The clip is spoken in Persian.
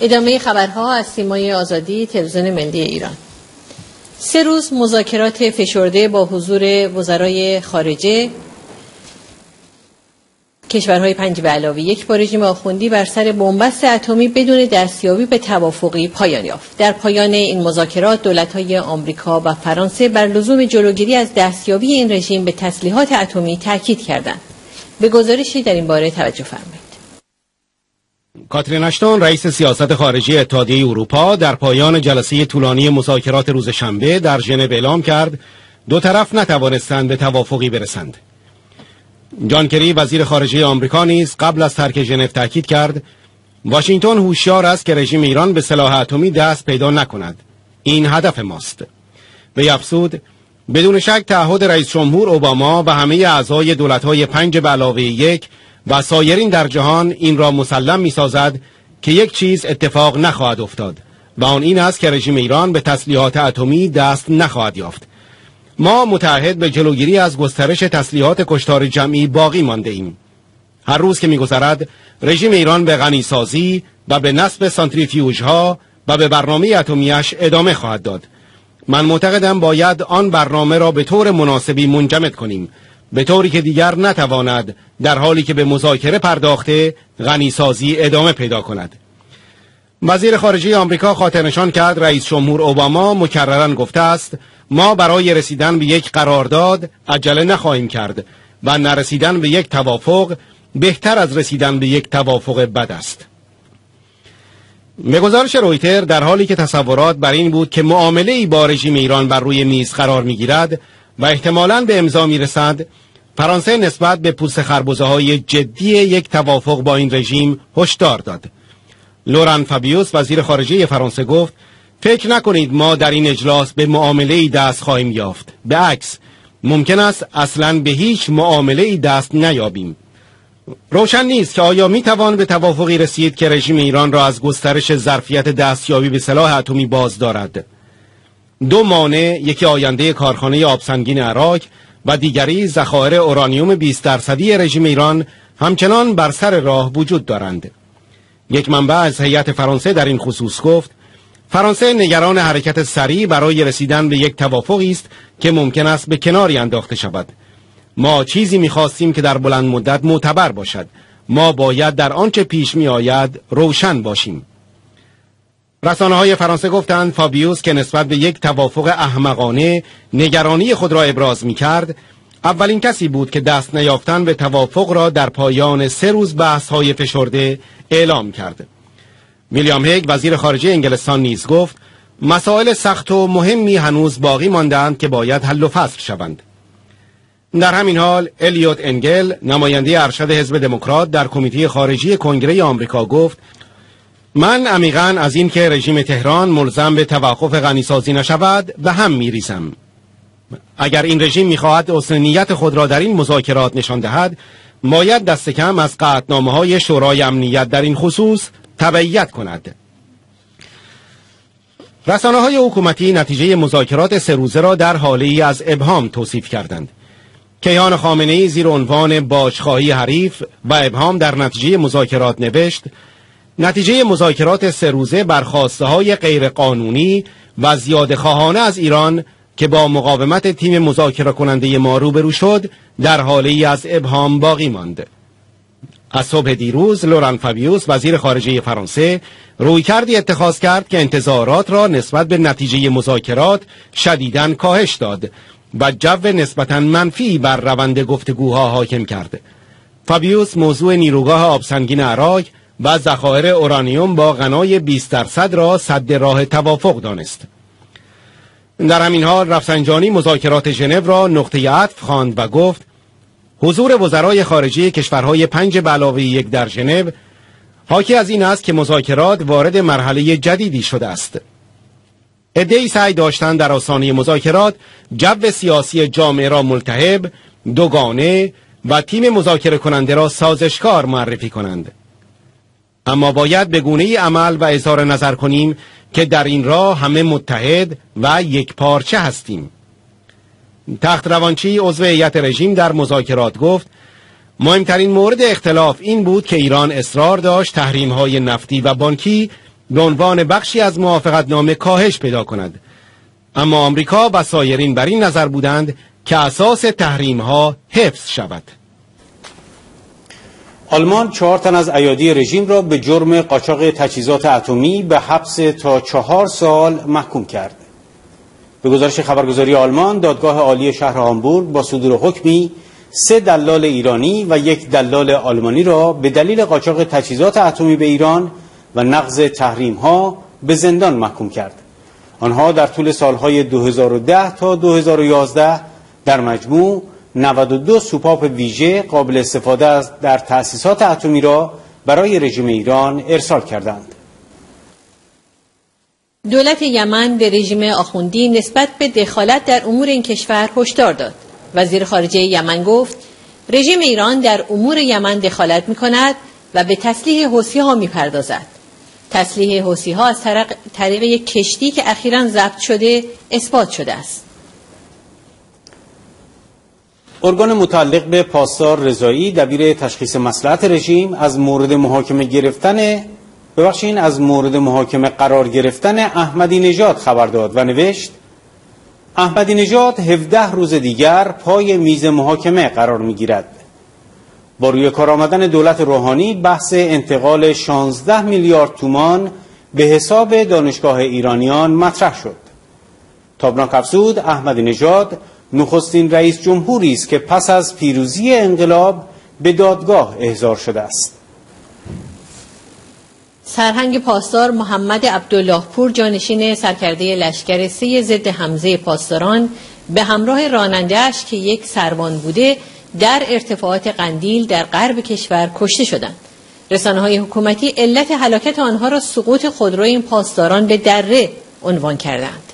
ادامه خبرها از سیمای آزادی تلویزیون ملی ایران. 3 روز مذاکرات فشرده با حضور وزرای خارجه کشورهای 5+1 با رژیم آخوندی بر سر بنبست اتمی بدون دستیابی به توافقی پایان یافت. در پایان این مذاکرات دولت‌های آمریکا و فرانسه بر لزوم جلوگیری از دستیابی این رژیم به تسلیحات اتمی تاکید کردند. به گزارشی در این باره توجه فرمایید. کاترین اشتون رئیس سیاست خارجی اتحادیه اروپا در پایان جلسه طولانی مذاکرات روز شنبه در ژنو اعلام کرد دو طرف نتوانستند به توافقی برسند. جان کری وزیر خارجه آمریکا نیز قبل از ترک ژنو تاکید کرد واشنگتن هوشیار است که رژیم ایران به سلاح اتمی دست پیدا نکند. این هدف ماست. وی افزود بدون شک تعهد رئیس جمهور اوباما و همه اعضای دولت‌های 5+1 و سایرین در جهان این را مسلم می‌سازد که یک چیز اتفاق نخواهد افتاد و آن این است که رژیم ایران به تسلیحات اتمی دست نخواهد یافت. ما متعهد به جلوگیری از گسترش تسلیحات کشتار جمعی باقی مانده ایم. هر روز که می‌گذرد رژیم ایران به غنیسازی و به نصب سانتریفیوژها و به برنامه اتمیش ادامه خواهد داد. من معتقدم باید آن برنامه را به طور مناسبی منجمد کنیم، به طوری که دیگر نتواند در حالی که به مذاکره پرداخته غنیسازی ادامه پیدا کند. وزیر خارجه آمریکا خاطرنشان کرد رئیس جمهور اوباما مکرراً گفته است ما برای رسیدن به یک قرارداد عجله نخواهیم کرد و نرسیدن به یک توافق بهتر از رسیدن به یک توافق بد است. به گزارش رویتر در حالی که تصورات بر این بود که معامله‌ای با رژیم ایران بر روی میز قرار می‌گیرد و احتمالاً به امضا می‌رسد، فرانسه نسبت به پوست خربزه‌های جدی یک توافق با این رژیم هشدار داد. لوران فابیوس وزیر خارجه فرانسه گفت فکر نکنید ما در این اجلاس به معامله‌ای دست خواهیم یافت. به عکس ممکن است اصلاً به هیچ معامله‌ای دست نیابیم. روشن نیست که آیا میتوان به توافقی رسید که رژیم ایران را از گسترش ظرفیت دستیابی به سلاح اتمی باز دارد. دو مانع، یکی آینده کارخانه آبسنگین عراق و دیگری ذخایر اورانیوم 20% رژیم ایران همچنان بر سر راه وجود دارند. یک منبع از هیئت فرانسه در این خصوص گفت فرانسه نگران حرکت سریع برای رسیدن به یک توافقی است که ممکن است به کناری انداخته شود. ما چیزی می‌خواستیم که در بلند مدت معتبر باشد. ما باید در آنچه پیش می‌آید روشن باشیم. رسانه‌های فرانسه گفتند فابیوس که نسبت به یک توافق احمقانه نگرانی خود را ابراز می‌کرد، اولین کسی بود که دست نیافتن به توافق را در پایان 3 روز بحث‌های فشرده اعلام کرد. ویلیام هیگ وزیر خارجه انگلستان نیز گفت مسائل سخت و مهمی هنوز باقی مانده‌اند که باید حل و فصل شوند. در همین حال الیوت انگل نماینده ارشد حزب دموکرات در کمیته خارجی کنگره آمریکا گفت من عمیقاً از این که رژیم تهران ملزم به توقف غنیسازی نشود به هم می‌ریزم. اگر این رژیم می‌خواهد حسن نیت خود را در این مذاکرات نشان دهد، باید دست کم از قطعنامه‌های شورای امنیت در این خصوص تبعیت کند. رسانه‌های حکومتی نتیجه مذاکرات 3 روزه را در حاله‌ای از ابهام توصیف کردند. کیهان خامنه‌ای زیر عنوان باجخواهی حریف و ابهام در نتیجه مذاکرات نوشت نتیجه مذاکرات 3 روزه برخواسته‌های غیرقانونی و زیاده‌خواهانه از ایران که با مقاومت تیم مذاکره کننده ما روبرو شد در حاله‌ای از ابهام باقی ماند. از صبح دیروز لوران فابیوس وزیر خارجه فرانسه رویکردی اتخاذ کرد که انتظارات را نسبت به نتیجه مذاکرات شدیداً کاهش داد و جو نسبتاً منفی بر روند گفتگوها حاکم کرد. فابیوس موضوع نیروگاه آبسنگین عراق و ذخایر اورانیوم با غنای 20% را سد راه توافق دانست. در همین حال رفسنجانی مذاکرات ژنو را نقطه عطف خواند و گفت حضور وزرای خارجه کشورهای 5+1 در ژنو حاکی از این است که مذاکرات وارد مرحله جدیدی شده است. عده‌ای سعی داشتند در آستانه مذاکرات جو سیاسی جامعه را ملتهب، دوگانه و تیم مذاکره کننده را سازشکار معرفی کنند. اما باید به گونه‌ای عمل و اظهار نظر کنیم که در این راه همه متحد و یک پارچه هستیم. تخت روانچی عضو هیئت رژیم در مذاکرات گفت مهمترین مورد اختلاف این بود که ایران اصرار داشت تحریم‌های نفتی و بانکی به عنوان بخشی از موافقتنامه کاهش پیدا کند. اما آمریکا و سایرین بر این نظر بودند که اساس تحریم‌ها حفظ شود. آلمان 4 تن از ایادی رژیم را به جرم قاچاق تجهیزات اتمی به حبس تا 4 سال محکوم کرد. به گزارش خبرگزاری آلمان، دادگاه عالی شهر هامبورگ با صدور حکمی 3 دلال ایرانی و 1 دلال آلمانی را به دلیل قاچاق تجهیزات اتمی به ایران و نقض تحریم‌ها به زندان محکوم کرد. آنها در طول سالهای 2010 تا 2011 در مجموع 92 سوپاپ ویژه قابل استفاده در تأسیسات اتمی را برای رژیم ایران ارسال کردند. دولت یمن به رژیم آخوندی نسبت به دخالت در امور این کشور هشدار داد. وزیر خارجه یمن گفت رژیم ایران در امور یمن دخالت می‌کند و به تسلیح حوثی‌ها می‌پردازد. تسلیح حوثی‌ها از طریق یک کشتی که اخیراً ضبط شده اثبات شده است. ارگان متعلق به پاسدار رضایی دبیر تشخیص مصلحت رژیم از مورد محاکمه قرار گرفتن احمدی نژاد خبر داد و نوشت احمدی نژاد 17 روز دیگر پای میز محاکمه قرار می‌گیرد. با روی کار آمدن دولت روحانی بحث انتقال 16 میلیارد تومان به حساب دانشگاه ایرانیان مطرح شد. تابناک افزود احمدی نژاد نخستین رئیس جمهوری است که پس از پیروزی انقلاب به دادگاه احضار شده است. سرهنگ پاسدار محمد عبدالله پور جانشین سرکرده لشکر 3 ضد حمزه پاسداران به همراه راننده‌اش که یک سروان بوده در ارتفاعات قندیل در غرب کشور کشته شدند. رسانه‌های حکومتی علت هلاکت آنها را سقوط خودروی این پاسداران به دره عنوان کردند.